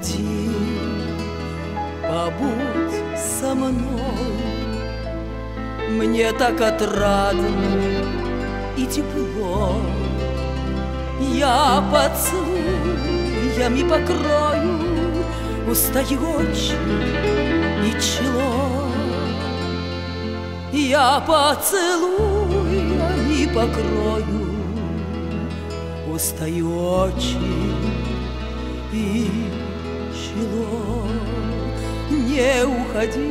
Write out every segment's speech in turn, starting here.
уходи, побудь со мной. Мне так отрадно и тепло, я поцелуями покрою усталые очи и чело. Я поцелуями покрою усталые очи и чело. Не уходи,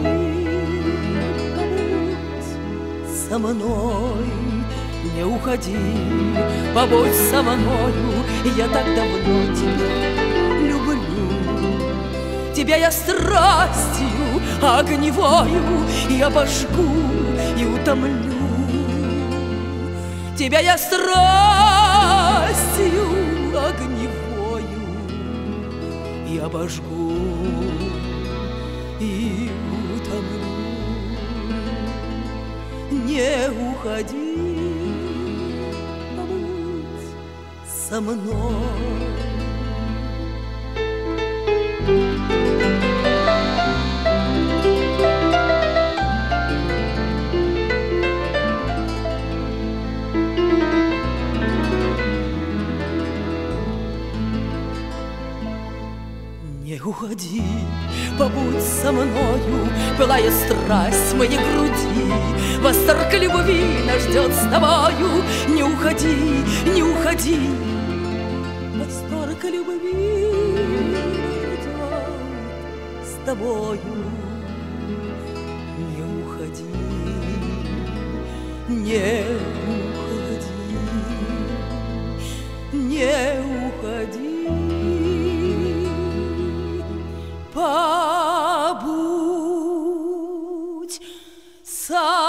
побудь со мной. Не уходи, побудь со мною, я так давно тебя люблю. Тебя я страстью огневою и обожгу, и утомлю. Тебя я страстью огневою и обожгу, и утомлю. Не уходи, побудь со мной. Не уходи, побудь со мною, пылая страсть в моей груди. Восторг любви нас ждет с тобою. Не уходи, не уходи. Восторг любви ждет с тобою. Не уходи, не уходи, не уходи. Побудь со